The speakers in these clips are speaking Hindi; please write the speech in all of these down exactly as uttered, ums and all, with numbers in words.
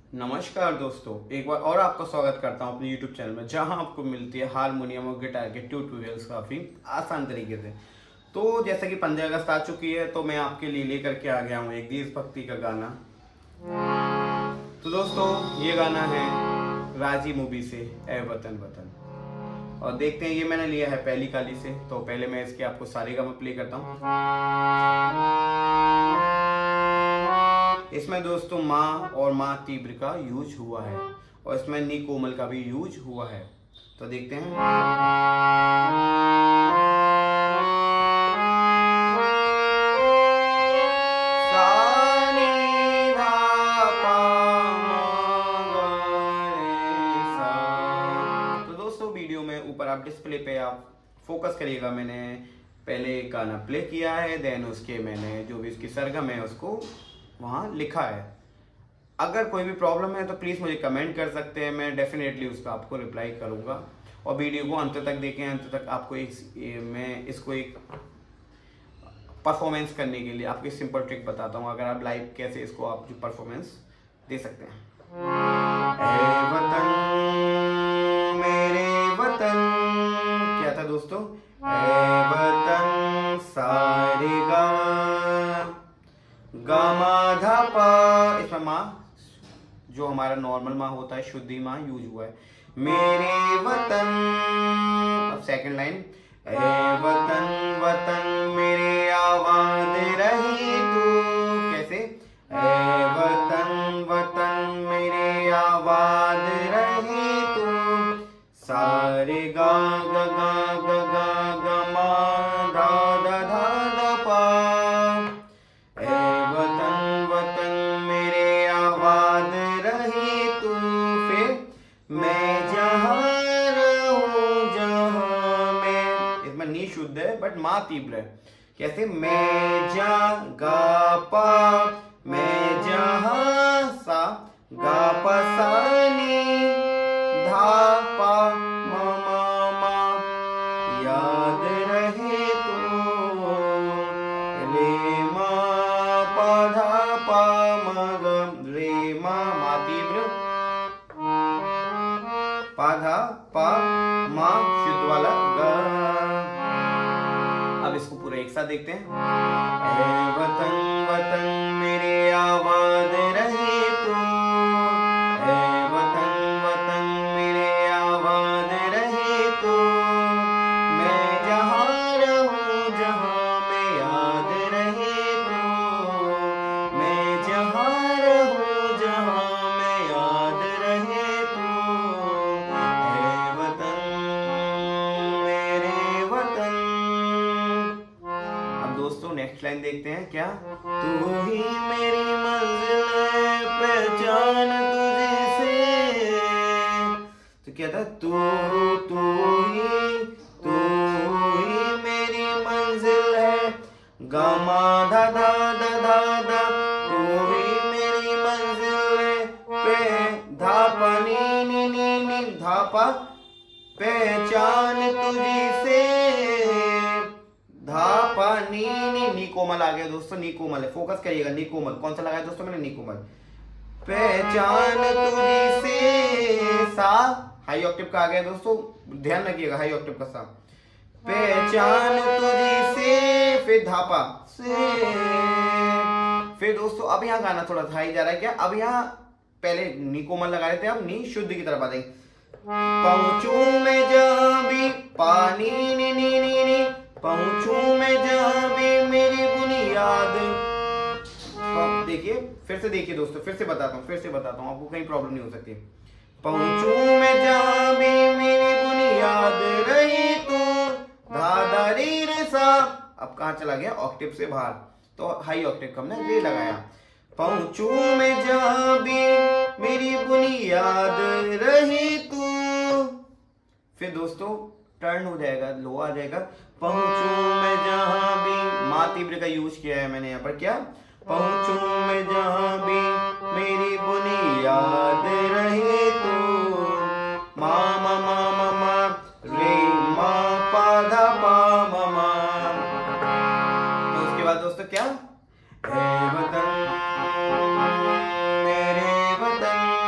नमस्कार दोस्तों, एक बार और आपका स्वागत करता हूं अपने यूट्यूब चैनल में, जहां आपको मिलती है हारमोनियम और गिटार के ट्यूटोरियल्स काफ़ी आसान तरीके से। तो जैसा कि पंद्रह अगस्त आ चुकी है, तो मैं आपके लिए लेकर के आ गया हूं एक देशभक्ति का गाना। तो दोस्तों, ये गाना है राजी मूवी से, ए वतन वतन। और देखते हैं, ये मैंने लिया है पहली काली से। तो पहले मैं इसके आपको सारेगामा प्ले करता हूँ। इसमें दोस्तों माँ और माँ तीव्र का यूज हुआ है और इसमें नी कोमल का भी यूज हुआ है। तो देखते हैं। तो दोस्तों, वीडियो में ऊपर आप डिस्प्ले पे आप फोकस करिएगा। मैंने पहले गाना प्ले किया है, देन उसके मैंने जो भी इसकी सरगम है उसको वहाँ लिखा है। अगर कोई भी प्रॉब्लम है तो प्लीज़ मुझे कमेंट कर सकते हैं, मैं डेफिनेटली उसका आपको रिप्लाई करूँगा। और वीडियो को अंत तक देखें, अंत तक आपको एक मैं इसको एक परफॉर्मेंस करने के लिए आपको सिंपल ट्रिक बताता हूँ। अगर आप लाइव कैसे इसको आप जो परफॉर्मेंस दे सकते हैं। ए वतन मेरे वतन, क्या था दोस्तों? ए वतन सारे गा गामा धा पा, इसमें माँ जो हमारा नॉर्मल माँ होता है, शुद्धि माँ यूज हुआ है। मेरे वतन, अब सेकंड लाइन, ए वतन वतन मेरे आबाद रही तू, कैसे? ए वतन वतन मेरे आबाद रही तू, सारे गा गा गा गा गा गा मा धा धा धा धा पा। शुद्ध है बट माँ तीव्र है। कैसे? मैं जा गा पा, मैं जहां सा गा पा सा नी धा पा मा मा मा, याद रहे तो रे मा पा धा पा मा गा, रे मा मा तीव्र, पा धा पा मा शुद्ध वाला गा। अब इसको पूरा एक साथ देखते हैं। ए वतन वतन मेरे आबाद रहे तू, ए वतन वतन मेरे आबाद रहे तू, मैं जहाँ रहूं जहाँ में याद रहे तू, मैं जहाँ रहूं जहाँ में याद रहे तू, ए वतन मेरे वतन। दोस्तों, नेक्स्ट लाइन देखते हैं। क्या? तू ही मेरी मंजिल है, पहचान तुझे से। तो क्या था? तू तू ही तू ही मेरी मंजिल है, गामा धा धा धा धा धा, तू ही मेरी मंजिल है, पे धा पा नी नी नी नी धा पा, पहचान तुझी से धा पा नी नी नी कोमल आ गया दोस्तों, नी कोमल है, फोकस करिएगा। नी कोमल कौन सा लगाया दोस्तों मैंने? नी कोमल। पहचान तुझी से, सा हाई ऑक्टेव का आ गया दोस्तों, ध्यान रखिएगा हाई ऑक्टेव का सा। पहचान तुझी से, फिर धापा से। फिर दोस्तों अब यहाँ गाना थोड़ा हाई जा रहा है। क्या? अब यहाँ पहले नी कोमल लगा रहे थे, अब नी शुद्ध की तरफ आ जाएंगे। पहुंचू मैं जहां भी, पानी नी नी नी नी, पहुंचू मैं जहां भी मेरी बुनियाद। देखिए, फिर से देखिए दोस्तों, फिर से बताता हूँ फिर से बताता हूँ आपको कहीं प्रॉब्लम नहीं हो सकती। पहुंचू मैं जहां भी मेरी बुनियाद रही तू, धा धा री रे सा। अब कहाँ चला गया? ऑक्टेव से बाहर, तो हाई ऑक्टेव का हमने रे लगाया। पहुंचू मैं जहां भी मेरी बुनियाद रही तू। फिर दोस्तों टर्न हो जाएगा, लो आ जाएगा। पहुंचू मैं जहां भी, माँ तीव्र का यूज किया है मैंने यहाँ पर। क्या? पहुंचू मैं जहां भी मेरी बुनियाद रहे तो, मा मा मा मा मा रे मा पा धा पा मा मा। तो उसके बाद दोस्तों क्या? ए वतन मेरे वतन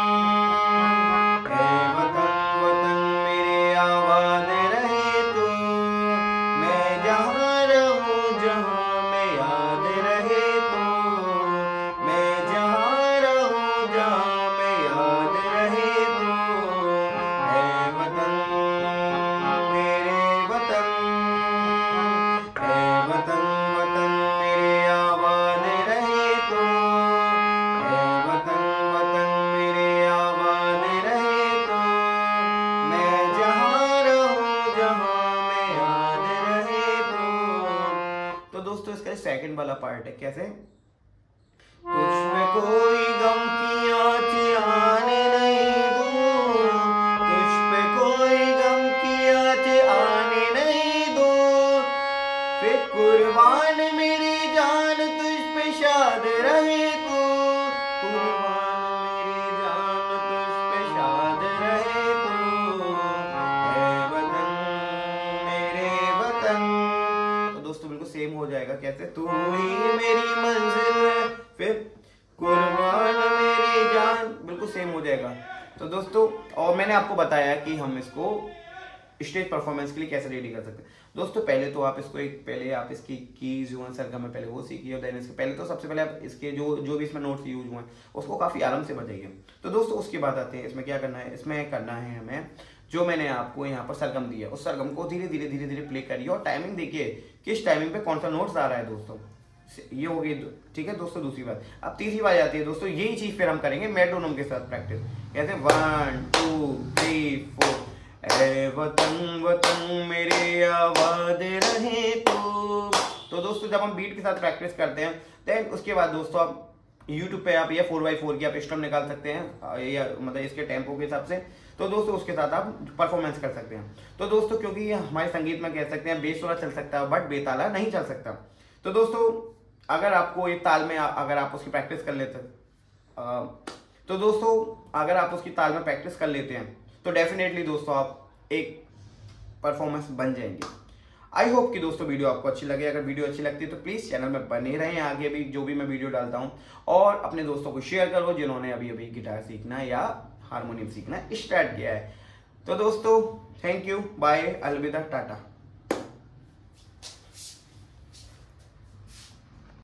पार्ट है। कैसे? तुझ पे कोई गम की आँच आने नहीं दूं, तुझ पे कोई गम की आँच आने नहीं दूं, फिर कुर्बान मेरी जान तुझ पे शाद रहे तू, कुर्बान मेरी जान तुझ पे शाद रहे तू, ऐ वतन मेरे वतन। तो दोस्तों बिल्कुल सेम हो जाएगा। कैसे? तू ही मेरी मंजिल है, फिर कुर्बान मेरी जान, बिल्कुल सेम हो जाएगा। तो दोस्तों और मैंने आपको बताया कि हम इसको स्टेज परफॉर्मेंस के लिए कैसे रेडी कर सकते हैं। दोस्तों पहले तो आप इसको एक पहले आप इसकी कीज जो है सरगम में पहले वो सीखिए, और देन इसके पहले तो सबसे पहले आप इसके जो जो भी इसमें नोट्स यूज हुए हैं उसको काफ़ी आराम से बजाइए। तो दोस्तों उसके बाद आते हैं इसमें क्या करना है। इसमें करना है हमें जो मैंने आपको यहाँ पर सरगम दिया, उस सरगम को धीरे धीरे धीरे धीरे प्ले करिए और टाइमिंग देखिए किस टाइमिंग पे कौन सा नोट्स आ रहा है दोस्तों। ये हो गई, ठीक है दोस्तों। दूसरी बात, अब तीसरी बात आती है दोस्तों, यही चीज फिर हम करेंगे मेट्रोनोम के साथ प्रैक्टिस। कैसे? वन टू थ्री फोर, ऐ वतन वतन मेरे आबाद रहे तो। तो दोस्तों जब हम बीट के साथ प्रैक्टिस करते हैं देन उसके बाद दोस्तों आप यूट्यूब पे आप ये फोर बाई फोर की आप स्ट्रम निकाल सकते हैं, या मतलब इसके टेम्पो के हिसाब से। तो दोस्तों उसके साथ आप परफॉर्मेंस कर सकते हैं। तो दोस्तों क्योंकि ये हमारे संगीत में कह सकते हैं बेसुरा चल सकता है बट बेताला नहीं चल सकता। तो दोस्तों अगर आपको एक ताल में अगर आप उसकी प्रैक्टिस कर लेते हैं, तो दोस्तों अगर आप उसकी ताल में प्रैक्टिस कर लेते हैं तो डेफिनेटली दोस्तों आप एक परफॉर्मेंस बन जाएंगे। आई होप कि दोस्तों वीडियो आपको अच्छी लगे। अगर वीडियो अच्छी लगती है तो प्लीज़ चैनल में बने रहें, आगे भी जो भी मैं वीडियो डालता हूं, और अपने दोस्तों को शेयर करो जिन्होंने अभी अभी गिटार सीखना या हारमोनियम सीखना स्टार्ट किया है। तो दोस्तों थैंक यू, बाय, अलविदा, टाटा।